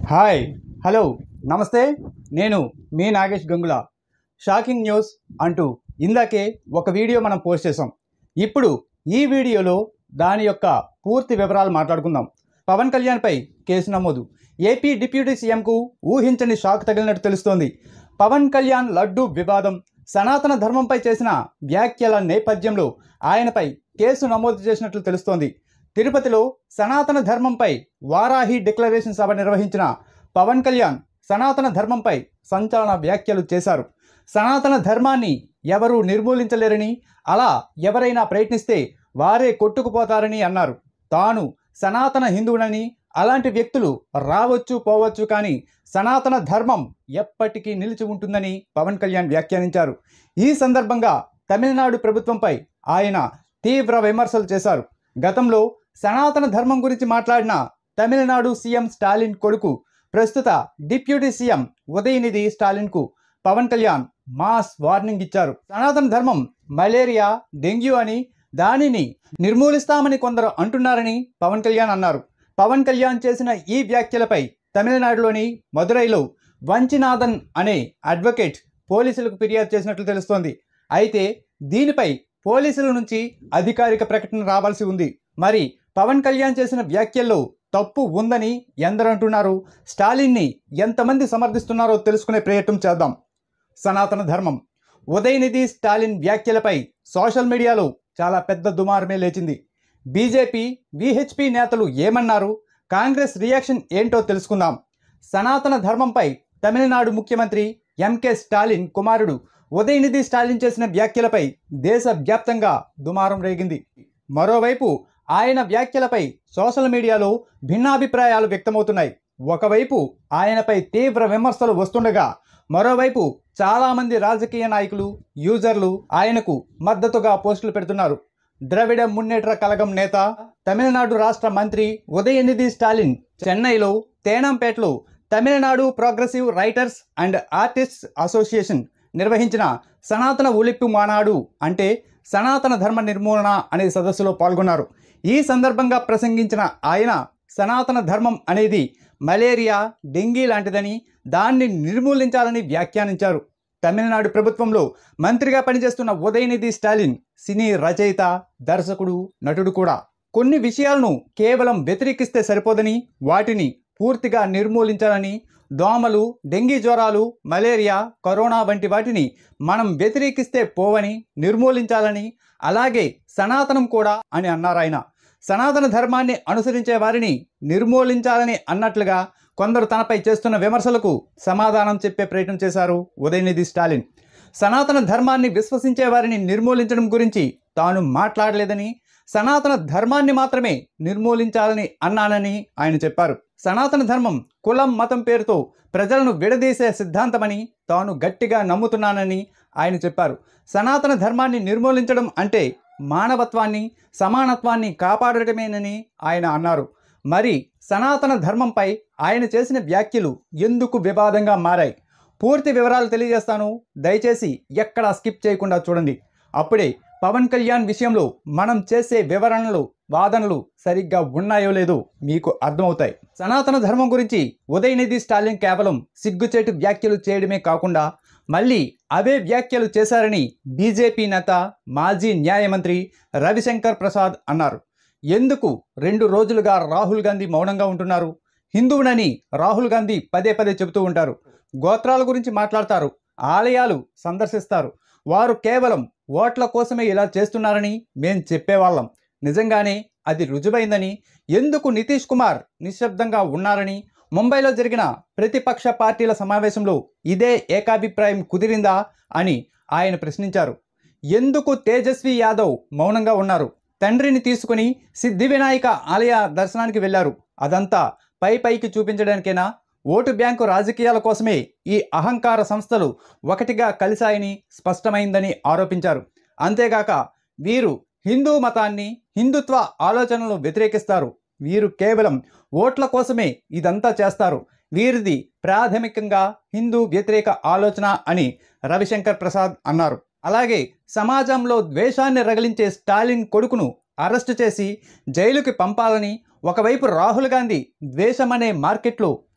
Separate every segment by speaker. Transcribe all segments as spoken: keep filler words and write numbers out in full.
Speaker 1: Hi hello నమస్తే నేను మీ నాగేష్ గంగుల షాకింగ్ న్యూస్ అంటూ ఇందాకే ఒక వీడియో మనం పోస్ట్ చేసాం. ఇప్పుడు ఈ వీడియోలో దాని యొక్క పూర్తి వివరాలు మాట్లాడుకుందాం. పవన్ కళ్యాణ్పై కేసు నమోదు. ఏపీ డిప్యూటీ సీఎంకు ఊహించని షాక్ తగిలినట్టు తెలుస్తోంది. పవన్ కళ్యాణ్ లడ్డు వివాదం, సనాతన ధర్మంపై చేసిన వ్యాఖ్యల నేపథ్యంలో ఆయనపై కేసు నమోదు చేసినట్లు తెలుస్తోంది. తిరుపతిలో సనాతన ధర్మంపై వారాహి డిక్లరేషన్ సభ నిర్వహించిన పవన్ కళ్యాణ్ సనాతన ధర్మంపై సంచలన వ్యాఖ్యలు చేశారు. సనాతన ధర్మాన్ని ఎవరూ నిర్మూలించలేరని, అలా ఎవరైనా ప్రయత్నిస్తే వారే కొట్టుకుపోతారని అన్నారు. తాను సనాతన హిందువునని, అలాంటి వ్యక్తులు రావచ్చు పోవచ్చు, కానీ సనాతన ధర్మం ఎప్పటికీ నిలిచి ఉంటుందని పవన్ కళ్యాణ్ వ్యాఖ్యానించారు. ఈ సందర్భంగా తమిళనాడు ప్రభుత్వంపై ఆయన తీవ్ర విమర్శలు చేశారు. గతంలో సనాతన ధర్మం గురించి మాట్లాడిన తమిళనాడు సీఎం స్టాలిన్ కొడుకు, ప్రస్తుత డిప్యూటీ సీఎం ఉదయనిధి స్టాలిన్కు పవన్ కళ్యాణ్ మాస్ వార్నింగ్ ఇచ్చారు. సనాతన ధర్మం మలేరియా, డెంగ్యూ అని, దానిని నిర్మూలిస్తామని కొందరు అంటున్నారని పవన్ కళ్యాణ్ అన్నారు. పవన్ కళ్యాణ్ చేసిన ఈ వ్యాఖ్యలపై తమిళనాడులోని మదురైలో వంచినాథన్ అనే అడ్వకేట్ పోలీసులకు ఫిర్యాదు చేసినట్లు తెలుస్తోంది. అయితే దీనిపై పోలీసుల నుంచి అధికారిక ప్రకటన రావాల్సి ఉంది. మరి పవన్ కళ్యాణ్ చేసిన వ్యాఖ్యల్లో తప్పు ఉందని ఎందరు అంటున్నారు, స్టాలిన్ని ఎంతమంది సమర్థిస్తున్నారో తెలుసుకునే ప్రయత్నం చేద్దాం. సనాతన ధర్మం. ఉదయనిధి స్టాలిన్ వ్యాఖ్యలపై సోషల్ మీడియాలో చాలా పెద్ద దుమారమే లేచింది. బీజేపీ, వీహెచ్పీ నేతలు ఏమన్నారు, కాంగ్రెస్ రియాక్షన్ ఏంటో తెలుసుకుందాం. సనాతన ధర్మంపై తమిళనాడు ముఖ్యమంత్రి ఎంకే స్టాలిన్ కుమారుడు ఉదయనిధి స్టాలిన్ చేసిన వ్యాఖ్యలపై దేశవ్యాప్తంగా దుమారం రేగింది. మరోవైపు ఆయన వ్యాఖ్యలపై సోషల్ మీడియాలో భిన్నాభిప్రాయాలు వ్యక్తమవుతున్నాయి. ఒకవైపు ఆయనపై తీవ్ర విమర్శలు వస్తుండగా, మరోవైపు చాలామంది రాజకీయ నాయకులు, యూజర్లు ఆయనకు మద్దతుగా పోస్టులు పెడుతున్నారు. ద్రవిడ మున్నేట్ర కళగం నేత, తమిళనాడు రాష్ట్ర మంత్రి ఉదయనిధి స్టాలిన్ చెన్నైలో తేనంపేటలో Tamil Nadu progressive writers and artists association నిర్వహించిన సనాతన ఒలింపు మానాడు, అంటే సనాతన ధర్మ నిర్మూలన అనే సదస్సులో పాల్గొన్నారు. ఈ సందర్భంగా ప్రసంగించిన ఆయన సనాతన ధర్మం అనేది మలేరియా, డెంగీ లాంటిదని, దాన్ని నిర్మూలించాలని వ్యాఖ్యానించారు. తమిళనాడు ప్రభుత్వంలో మంత్రిగా పనిచేస్తున్న ఉదయనిధి స్టాలిన్ సినీ రచయిత, దర్శకుడు, నటుడు కూడా. కొన్ని విషయాలను కేవలం వ్యతిరేకిస్తే సరిపోదని, వాటిని పూర్తిగా నిర్మూలించాలని, దోమలు, డెంగీ జ్వరాలు, మలేరియా, కరోనా వంటి వాటిని మనం వ్యతిరేకిస్తే పోవని, నిర్మూలించాలని, అలాగే సనాతనం కూడా అని అన్నారు ఆయన. సనాతన ధర్మాన్ని అనుసరించే వారిని నిర్మూలించాలని అన్నట్లుగా కొందరు తనపై చేస్తున్న విమర్శలకు సమాధానం చెప్పే ప్రయత్నం చేశారు ఉదయనిధి స్టాలిన్. సనాతన ధర్మాన్ని విశ్వసించే వారిని నిర్మూలించడం గురించి తాను మాట్లాడలేదని, సనాతన ధర్మాన్ని మాత్రమే నిర్మూలించాలని అన్నానని ఆయన చెప్పారు. సనాతన ధర్మం కులం, మతం పేరుతో ప్రజలను విడదీసే సిద్ధాంతమని తాను గట్టిగా నమ్ముతున్నానని ఆయన చెప్పారు. సనాతన ధర్మాన్ని నిర్మూలించడం అంటే మానవత్వాన్ని, సమానత్వాన్ని కాపాడటమేనని ఆయన అన్నారు. మరి సనాతన ధర్మంపై ఆయన చేసిన వ్యాఖ్యలు ఎందుకు వివాదంగా మారాయి? పూర్తి వివరాలు తెలియజేస్తాను. దయచేసి ఎక్కడా స్కిప్ చేయకుండా చూడండి. అప్పుడే పవన్ కళ్యాణ్ విషయంలో మనం చేసే వివరణలు, వాదనలు సరిగ్గా ఉన్నాయో లేదో మీకు అర్థమవుతాయి. సనాతన ధర్మం గురించి ఉదయనిధి స్టాలిన్ కేవలం సిగ్గుచేటు వ్యాఖ్యలు చేయడమే కాకుండా మళ్ళీ అవే వ్యాఖ్యలు చేశారని బీజేపీ నేత, మాజీ న్యాయమంత్రి రవిశంకర్ ప్రసాద్ అన్నారు. ఎందుకు రెండు రోజులుగా రాహుల్ గాంధీ మౌనంగా ఉంటున్నారు? హిందువునని రాహుల్ గాంధీ పదే పదే చెబుతూ ఉంటారు. గోత్రాల గురించి మాట్లాడతారు, ఆలయాలు సందర్శిస్తారు. వారు కేవలం ఓట్ల కోసమే ఇలా చేస్తున్నారని మేం చెప్పేవాళ్ళం. నిజంగానే అది రుజువైందని, ఎందుకు నితీష్ కుమార్ నిశ్శబ్దంగా ఉన్నారని, ముంబైలో జరిగిన ప్రతిపక్ష పార్టీల సమావేశంలో ఇదే ఏకాభిప్రాయం కుదిరిందా అని ఆయన ప్రశ్నించారు. ఎందుకు తేజస్వి యాదవ్ మౌనంగా ఉన్నారు? తండ్రిని తీసుకుని సిద్ధి వినాయక ఆలయ దర్శనానికి వెళ్లారు. అదంతా పై పైకి చూపించడానికేనా? ఓటు బ్యాంకు రాజకీయాల కోసమే ఈ అహంకార సంస్థలు ఒకటిగా కలిశాయని స్పష్టమైందని ఆరోపించారు. అంతేగాక వీరు హిందూ మతాన్ని, హిందుత్వ ఆలోచనలను వ్యతిరేకిస్తారు. వీరు కేవలం ఓట్ల కోసమే ఇదంతా చేస్తారు. వీరిది ప్రాథమికంగా హిందూ వ్యతిరేక ఆలోచన అని రవిశంకర్ ప్రసాద్ అన్నారు. అలాగే సమాజంలో ద్వేషాన్ని రగిలించే స్టాలిన్ కొడుకును అరెస్టు చేసి జైలుకి పంపాలని, ఒకవైపు రాహుల్ గాంధీ ద్వేషమనే మార్కెట్లో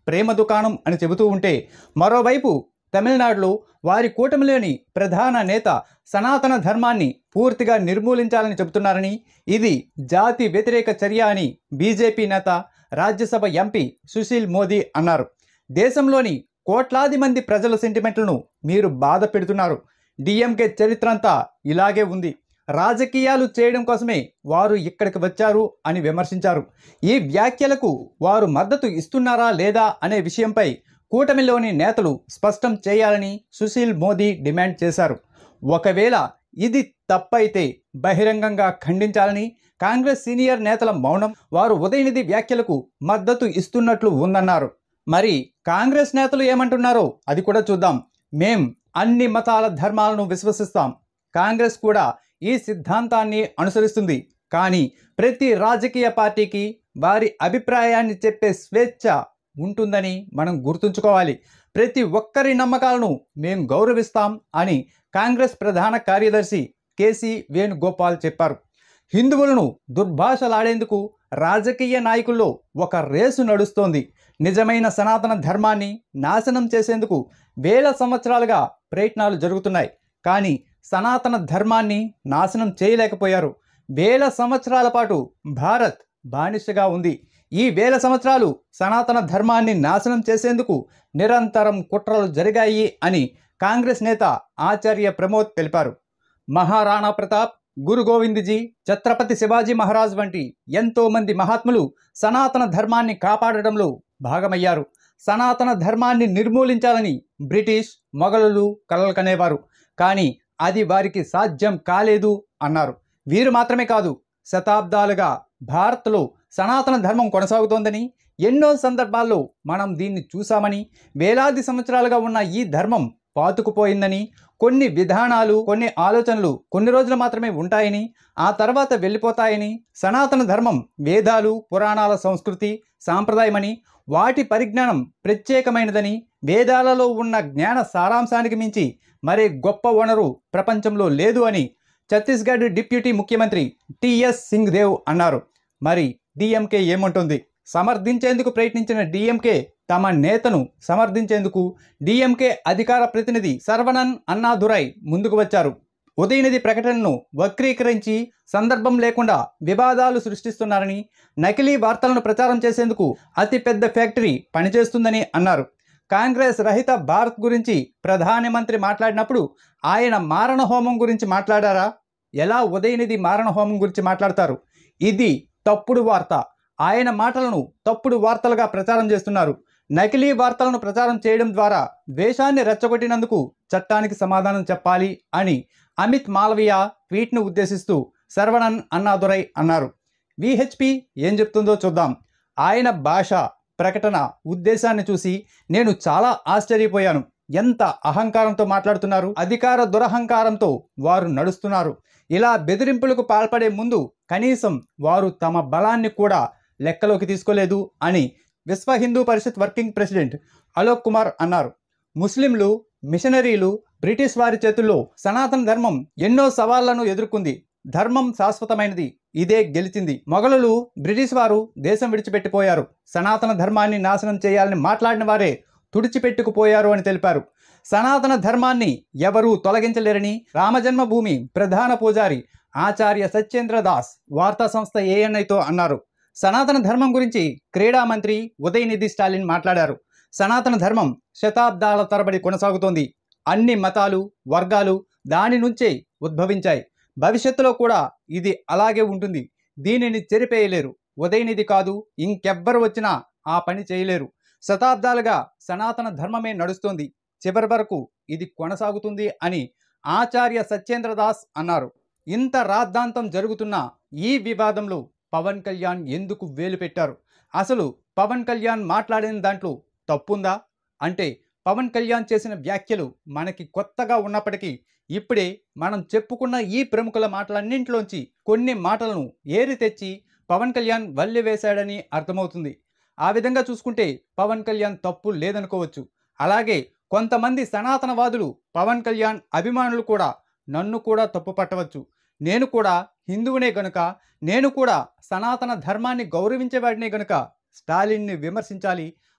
Speaker 1: ప్రేమ దుకాణం అని చెబుతూ ఉంటే, మరోవైపు తమిళనాడులో వారి కూటమిలోని ప్రధాన నేత సనాతన ధర్మాన్ని పూర్తిగా నిర్మూలించాలని చెబుతున్నారని, ఇది జాతి వ్యతిరేక చర్య అని బీజేపీ నేత రాజ్యసభ ఎంపీ సుశీల్ మోదీ అన్నారు. దేశంలోని కోట్లాది మంది ప్రజల సెంటిమెంట్లను మీరు బాధ పెడుతున్నారు. డిఎంకే చరిత్ర అంతా ఇలాగే ఉంది. రాజకీయాలు చేయడం కోసమే వారు ఇక్కడికి వచ్చారు అని విమర్శించారు. ఈ వ్యాఖ్యలకు వారు మద్దతు ఇస్తున్నారా లేదా అనే విషయంపై కూటమిలోని నేతలు స్పష్టం చేయాలని సుశీల్ మోదీ డిమాండ్ చేశారు. ఒకవేళ ఇది తప్పైతే బహిరంగంగా ఖండించాలని కాంగ్రెస్ సీనియర్ నేతల మౌనం వారు ఉదయనిధి వ్యాఖ్యలకు మద్దతు ఇస్తున్నట్లు ఉందన్నారు. మరి కాంగ్రెస్ నేతలు ఏమంటున్నారో అది కూడా చూద్దాం. మేం అన్ని మతాల ధర్మాలను విశ్వసిస్తాం. కాంగ్రెస్ కూడా ఈ సిద్ధాంతాన్ని అనుసరిస్తుంది. కానీ ప్రతి రాజకీయ పార్టీకి వారి అభిప్రాయాన్ని చెప్పే స్వేచ్ఛ ఉంటుందని మనం గుర్తుంచుకోవాలి. ప్రతి ఒక్కరి నమ్మకాలను మేము గౌరవిస్తాం అని కాంగ్రెస్ ప్రధాన కార్యదర్శి కేసీ వేణుగోపాల్ చెప్పారు. హిందువులను దుర్భాషలాడేందుకు రాజకీయ నాయకుల్లో ఒక రేసు నడుస్తోంది. నిజమైన సనాతన ధర్మాన్ని నాశనం చేసేందుకు వేల సంవత్సరాలుగా ప్రయత్నాలు జరుగుతున్నాయి. కానీ సనాతన ధర్మాన్ని నాశనం చేయలేకపోయారు. వేల సంవత్సరాల పాటు భారత్ బానిసగా ఉంది. ఈ వేల సంవత్సరాలు సనాతన ధర్మాన్ని నాశనం చేసేందుకు నిరంతరం కుట్రలు జరిగాయి అని కాంగ్రెస్ నేత ఆచార్య ప్రమోద్ తెలిపారు. మహారాణా ప్రతాప్, గురు గోవింద్జీ, ఛత్రపతి శివాజీ మహారాజ్ వంటి ఎంతో మంది మహాత్ములు సనాతన ధర్మాన్ని కాపాడడంలో భాగమయ్యారు. సనాతన ధర్మాన్ని నిర్మూలించాలని బ్రిటిష్, మొఘలులు కలలు కనేవారు. కానీ అది వారికి సాధ్యం కాలేదు అన్నారు. వీరు మాత్రమే కాదు, శతాబ్దాలుగా భారత్లో సనాతన ధర్మం కొనసాగుతోందని, ఎన్నో సందర్భాల్లో మనం దీన్ని చూసామని, వేలాది సంవత్సరాలుగా ఉన్న ఈ ధర్మం పాతుకుపోయిందని, కొన్ని విధానాలు, కొన్ని ఆలోచనలు కొన్ని రోజులు మాత్రమే ఉంటాయని, ఆ తర్వాత వెళ్ళిపోతాయని, సనాతన ధర్మం వేదాలు, పురాణాల సంస్కృతి, సాంప్రదాయమని, వాటి పరిజ్ఞానం ప్రత్యేకమైనదని, వేదాలలో ఉన్న జ్ఞాన సారాంశానికి మించి మరే గొప్ప వనరు ప్రపంచంలో లేదు అని ఛత్తీస్గఢ్ డిప్యూటీ ముఖ్యమంత్రి టిఎస్ సింగ్ దేవ్ అన్నారు. మరి డిఎంకే ఏమంటుంది? సమర్థించేందుకు ప్రయత్నించిన డిఎంకే తమ నేతను సమర్థించేందుకు డిఎంకే అధికార ప్రతినిధి సర్వణన్ అన్నాదురై ముందుకు వచ్చారు. ఉదయనిధి ప్రకటనను వక్రీకరించి సందర్భం లేకుండా వివాదాలు సృష్టిస్తున్నారని, నకిలీ వార్తలను ప్రచారం చేసేందుకు అతిపెద్ద ఫ్యాక్టరీ పనిచేస్తుందని అన్నారు. కాంగ్రెస్ రహిత భారత్ గురించి ప్రధానమంత్రి మాట్లాడినప్పుడు ఆయన మారణ హోమం గురించి మాట్లాడారా? ఎలా ఉదయనిధి మారణ హోమం గురించి మాట్లాడతారు? ఇది తప్పుడు వార్త. ఆయన మాటలను తప్పుడు వార్తలుగా ప్రచారం చేస్తున్నారు. నకిలీ వార్తలను ప్రచారం చేయడం ద్వారా ద్వేషాన్ని రెచ్చగొట్టినందుకు చట్టానికి సమాధానం చెప్పాలి అని అమిత్ మాలవీయ ట్వీట్ను ఉద్దేశిస్తూ సర్వణన్ అన్నాదురై అన్నారు. విహెచ్పి ఏం చెప్తుందో చూద్దాం. ఆయన భాష, ప్రకటన, ఉద్దేశాన్ని చూసి నేను చాలా ఆశ్చర్యపోయాను. ఎంత అహంకారంతో మాట్లాడుతున్నారు, అధికార దురహంకారంతో వారు నడుస్తున్నారు. ఇలా బెదిరింపులకు పాల్పడే ముందు కనీసం వారు తమ బలాన్ని కూడా లెక్కలోకి తీసుకోలేదు అని విశ్వ హిందూ పరిషత్ వర్కింగ్ ప్రెసిడెంట్ అలోక్ కుమార్ అన్నారు. ముస్లింలు, మిషనరీలు బ్రిటిష్ వారి చేతుల్లో సనాతన ధర్మం ఎన్నో సవాళ్లను ఎదుర్కొంది. ధర్మం శాశ్వతమైనది, ఇదే గెలిచింది. మొఘలులు, బ్రిటిష్ వారు దేశం విడిచిపెట్టిపోయారు. సనాతన ధర్మాన్ని నాశనం చేయాలని మాట్లాడిన వారే తుడిచిపెట్టుకుపోయారు అని తెలిపారు. సనాతన ధర్మాన్ని ఎవరూ తొలగించలేరని రామజన్మభూమి ప్రధాన పూజారి ఆచార్య సత్యేంద్ర దాస్ వార్తా సంస్థ ఏఎన్ఐతో అన్నారు. సనాతన ధర్మం గురించి క్రీడా మంత్రి ఉదయనిధి స్టాలిన్ మాట్లాడారు. సనాతన ధర్మం శతాబ్దాల తరబడి కొనసాగుతోంది. అన్ని మతాలు, వర్గాలు దాని నుంచే ఉద్భవించాయి. భవిష్యత్తులో కూడా ఇది అలాగే ఉంటుంది. దీనిని చెరిపేయలేరు. ఉదయనిధి కాదు, ఇంకెవ్వరు వచ్చినా ఆ పని చేయలేరు. శతాబ్దాలుగా సనాతన ధర్మమే నడుస్తుంది. చివరి వరకు ఇది కొనసాగుతుంది అని ఆచార్య సత్యేంద్ర దాస్ అన్నారు. ఇంత రాద్ధాంతం జరుగుతున్న ఈ వివాదంలో పవన్ కళ్యాణ్ ఎందుకు వేలు పెట్టారు? అసలు పవన్ కళ్యాణ్ మాట్లాడిన దాంట్లో తప్పుందా? అంటే పవన్ కళ్యాణ్ చేసిన వ్యాఖ్యలు మనకి కొత్తగా ఉన్నప్పటికీ ఇప్పుడే మనం చెప్పుకున్న ఈ ప్రముఖుల మాటలన్నింటిలోంచి కొన్ని మాటలను ఏరి తెచ్చి పవన్ కళ్యాణ్ వల్లి వేశాడని అర్థమవుతుంది. ఆ విధంగా చూసుకుంటే పవన్ కళ్యాణ్ తప్పు లేదనుకోవచ్చు. అలాగే కొంతమంది సనాతనవాదులు, పవన్ కళ్యాణ్ అభిమానులు కూడా నన్ను కూడా తప్పు పట్టవచ్చు. నేను కూడా హిందువునే గనుక, నేను కూడా సనాతన ధర్మాన్ని గౌరవించేవాడినే గనుక స్టాలిన్ని విమర్శించాలి,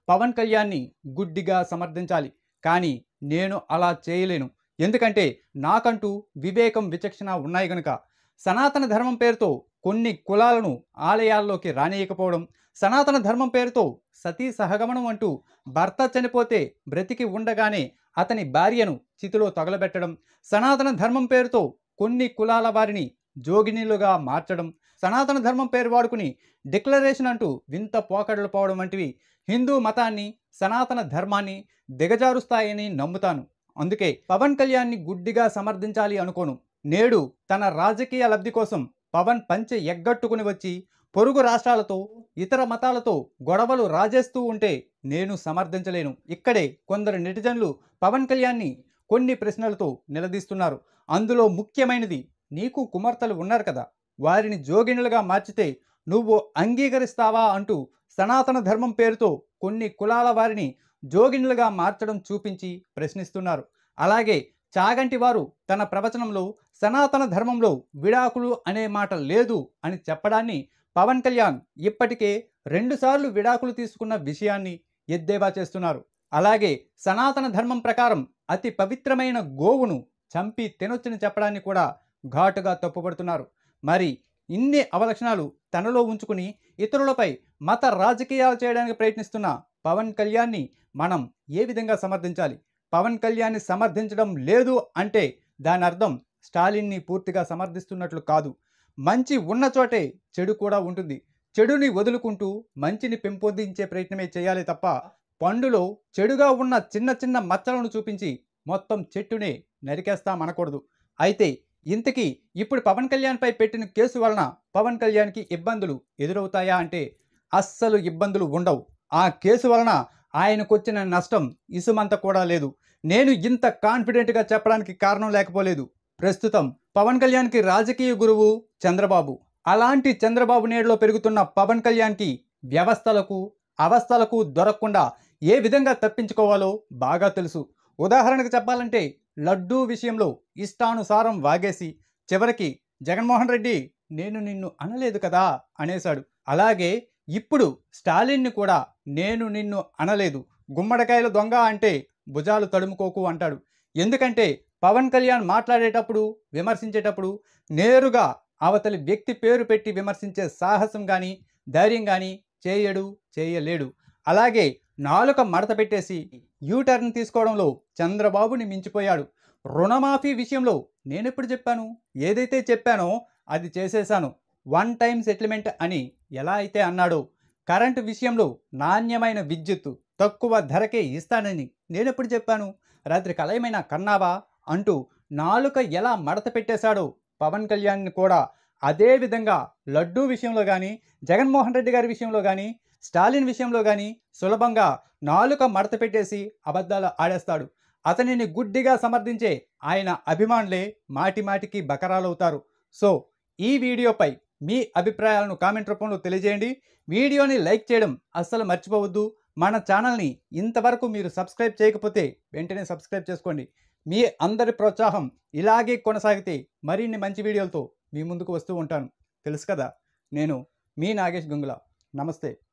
Speaker 1: పవన్ కళ్యాణ్ని గుడ్డిగా సమర్థించాలి. కానీ నేను అలా చేయలేను. ఎందుకంటే నాకంటూ వివేకం, విచక్షణ ఉన్నాయి గనుక. సనాతన ధర్మం పేరుతో కొన్ని కులాలను ఆలయాల్లోకి రానియకపోవడం, సనాతన ధర్మం పేరుతో సతీ సహగమనం అంటూ భర్త చనిపోతే బ్రతికి ఉండగానే అతని భార్యను చితిలో తగలబెట్టడం, సనాతన ధర్మం పేరుతో కొన్ని కులాల వారిని జోగినీలుగా మార్చడం, సనాతన ధర్మం పేరు వాడుకుని డిక్లరేషన్ అంటూ వింత పోకడలు పోవడం వంటివి హిందూ మతాన్ని, సనాతన ధర్మాన్ని దిగజారుస్తాయని నమ్ముతాను. అందుకే పవన్ కళ్యాణ్ని గుడ్డిగా సమర్థించాలి అనుకోను. నేడు తన రాజకీయ లబ్ధి కోసం పవన్ పంచె ఎగ్గట్టుకుని వచ్చి పొరుగు రాష్ట్రాలతో, ఇతర మతాలతో గొడవలు రాజేస్తూ ఉంటే నేను సమర్థించలేను. ఇక్కడే కొందరు నెటిజన్లు పవన్ కళ్యాణ్ని కొన్ని ప్రశ్నలతో నిలదీస్తున్నారు. అందులో ముఖ్యమైనది, నీకు కుమార్తెలు ఉన్నారు కదా, వారిని జోగినులుగా మార్చితే నువ్వు అంగీకరిస్తావా అంటూ సనాతన ధర్మం పేరుతో కొన్ని కులాల వారిని జోగినులుగా మార్చడం చూపించి ప్రశ్నిస్తున్నారు. అలాగే చాగంటి వారు తన ప్రవచనంలో సనాతన ధర్మంలో విడాకులు అనే మాట లేదు అని చెప్పడాన్ని పవన్ కళ్యాణ్ ఇప్పటికే రెండుసార్లు విడాకులు తీసుకున్న విషయాన్ని ఎద్దేవా చేస్తున్నారు. అలాగే సనాతన ధర్మం ప్రకారం అతి పవిత్రమైన గోవును చంపి తినొచ్చని చెప్పడాన్ని కూడా ఘాటుగా తప్పుపడుతున్నారు. మరి ఇన్ని అవలక్షణాలు తనలో ఉంచుకుని ఇతరులపై మత రాజకీయాలు చేయడానికి ప్రయత్నిస్తున్న పవన్ కళ్యాణ్ని మనం ఏ విధంగా సమర్థించాలి? పవన్ కళ్యాణ్ని సమర్థించడం లేదు అంటే దాని అర్థం స్టాలిన్ని పూర్తిగా సమర్థిస్తున్నట్లు కాదు. మంచి ఉన్న చోటే చెడు కూడా ఉంటుంది. చెడుని వదులుకుంటూ మంచిని పెంపొందించే ప్రయత్నమే చేయాలి తప్ప పండులో చెడుగా ఉన్న చిన్న చిన్న మచ్చలను చూపించి మొత్తం చెట్టునే నరికేస్తామనకూడదు. అయితే ఇంతకీ ఇప్పుడు పవన్ కళ్యాణ్పై పెట్టిన కేసు వలన పవన్ కళ్యాణ్కి ఇబ్బందులు ఎదురవుతాయా అంటే అస్సలు ఇబ్బందులు ఉండవు. ఆ కేసు వలన ఆయనకు వచ్చిన నష్టం ఇసుమంత కూడా లేదు. నేను ఇంత కాన్ఫిడెంట్గా చెప్పడానికి కారణం లేకపోలేదు. ప్రస్తుతం పవన్ కళ్యాణ్కి రాజకీయ గురువు చంద్రబాబు. అలాంటి చంద్రబాబు నేడులో పెరుగుతున్న పవన్ కళ్యాణ్కి వ్యవస్థలకు, అవస్థలకు దొరకకుండా ఏ విధంగా తప్పించుకోవాలో బాగా తెలుసు. ఉదాహరణకు చెప్పాలంటే లడ్డూ విషయంలో ఇష్టానుసారం వాగేసి చివరికి జగన్మోహన్ రెడ్డి నేను నిన్ను అనలేదు కదా అనేశాడు. అలాగే ఇప్పుడు స్టాలిన్ని కూడా నేను నిన్ను అనలేదు, గుమ్మడికాయల దొంగ అంటే భుజాలు తడుముకోకు అంటాడు. ఎందుకంటే పవన్ కళ్యాణ్ మాట్లాడేటప్పుడు, విమర్శించేటప్పుడు నేరుగా అవతలి వ్యక్తి పేరు పెట్టి విమర్శించే సాహసం కానీ, ధైర్యం కానీ చేయడు, చేయలేడు. అలాగే నాలుక మడత పెట్టేసి యూటర్న్ తీసుకోవడంలో చంద్రబాబుని మించిపోయాడు. రుణమాఫీ విషయంలో నేనెప్పుడు చెప్పాను? ఏదైతే చెప్పానో అది చేసేశాను. వన్ టైం సెటిల్మెంట్ అని ఎలా అయితే అన్నాడో, కరెంటు విషయంలో నాణ్యమైన విద్యుత్తు తక్కువ ధరకే ఇస్తానని నేనెప్పుడు చెప్పాను? రాత్రి కలయమైనా కన్నావా అంటూ నాలుక ఎలా మడత పెట్టేశాడో పవన్ కళ్యాణ్ని కూడా అదే విధంగా లడ్డూ విషయంలో కానీ, జగన్మోహన్ రెడ్డి గారి విషయంలో కానీ, స్టాలిన్ విషయంలో కానీ సులభంగా నాలుక మడత పెట్టేసి అబద్ధాలు ఆడేస్తాడు. అతనిని గుడ్డిగా సమర్థించే ఆయన అభిమానులే మాటి మాటికి బకరాలవుతారు. సో ఈ వీడియోపై మీ అభిప్రాయాలను కామెంట్ రూపంలో తెలియజేయండి. వీడియోని లైక్ చేయడం అస్సలు మర్చిపోవద్దు. మన ఛానల్ని ఇంతవరకు మీరు సబ్స్క్రైబ్ చేయకపోతే వెంటనే సబ్స్క్రైబ్ చేసుకోండి. మీ అందరి ప్రోత్సాహం ఇలాగే కొనసాగితే మరిన్ని మంచి వీడియోలతో మీ ముందుకు వస్తూ ఉంటాను. తెలుసు కదా, నేను మీ నాగేష్ గంగుల. నమస్తే.